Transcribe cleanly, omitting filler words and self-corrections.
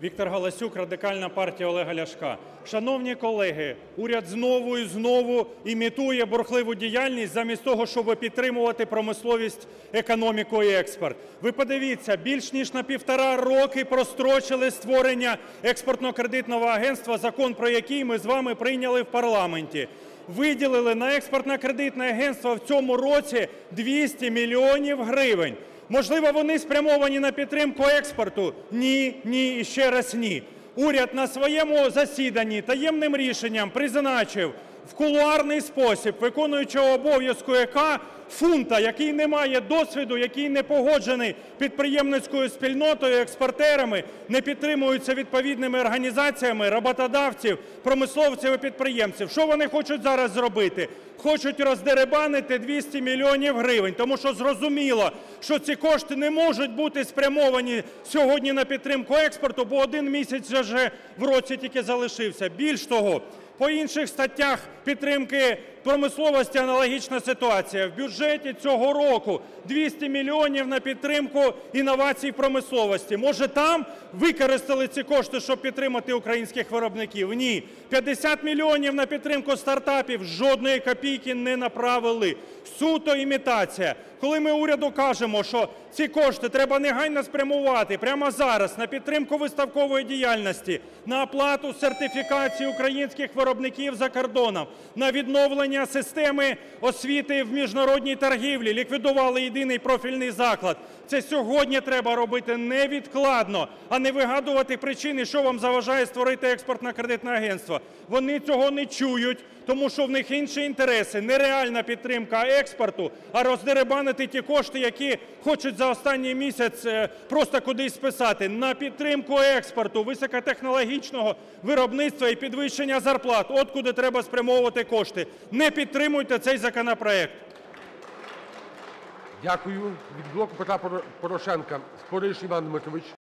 Віктор Галасюк, Радикальна партія Олега Ляшка. Шановні колеги, уряд знову і знову імітує бурхливу діяльність замість того, щоб підтримувати промисловість, економіку і експорт. Ви подивіться, більш ніж на 1,5 роки прострочили створення експортно-кредитного агентства, закон про який ми з вами прийняли в парламенті. Виділили на експортно-кредитне агентство в цьому році 200 мільйонів гривень. Можливо, вони спрямовані на підтримку експорту? Ні, ні і ще раз ні. Уряд на своєму засіданні таємним рішенням призначив в кулуарний спосіб виконуючого обов'язки ЕК Фунта, який не має досвіду, який не погоджений підприємницькою спільнотою, експортерами, не підтримується відповідними організаціями роботодавців, промисловців і підприємців. Що вони хочуть зараз зробити? Хочуть роздерибанити 200 мільйонів гривень, тому що зрозуміло, що ці кошти не можуть бути спрямовані сьогодні на підтримку експорту, бо 1 місяць вже в році тільки залишився. Більш того, по інших статтях підтримки промисловості аналогічна ситуація. В бюджеті цього року 200 мільйонів на підтримку інновацій в промисловості. Може, там використали ці кошти, щоб підтримати українських виробників? Ні. 50 мільйонів на підтримку стартапів, жодної копійки не направили. Суто імітація. Коли ми уряду кажемо, що ці кошти треба негайно спрямувати прямо зараз на підтримку виставкової діяльності, на оплату сертифікації українських виробників за кордоном, на відновлення системи освіти в міжнародній торгівлі, ліквідували єдиний профільний заклад. Це сьогодні треба робити невідкладно, а не вигадувати причини, що вам заважає створити експортно-кредитне агентство. Вони цього не чують, тому що в них інші інтереси. Нереальна підтримка експорту, а роздерибанити ті кошти, які хочуть за останній місяць просто кудись списати. На підтримку експорту, високотехнологічного виробництва і підвищення зарплат. От куди треба спрямовувати кошти. Не підтримуйте цей законопроект. Дякую. Від "Блоку Петра Порошенка" Спориш Іван Дмитрович.